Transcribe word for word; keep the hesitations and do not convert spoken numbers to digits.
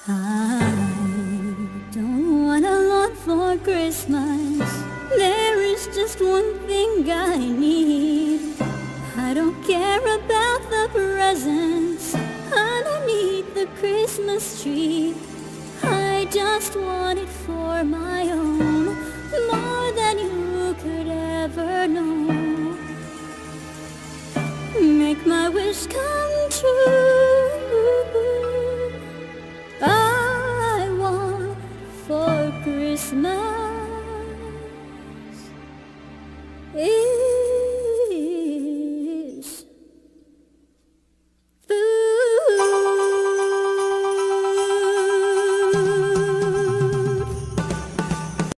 I don't want a lot for Christmas. There is just one thing I need. I don't care about the presents underneath the Christmas tree. I just want it for my own, more than you could ever know. Make my wish come true. I want for Christmas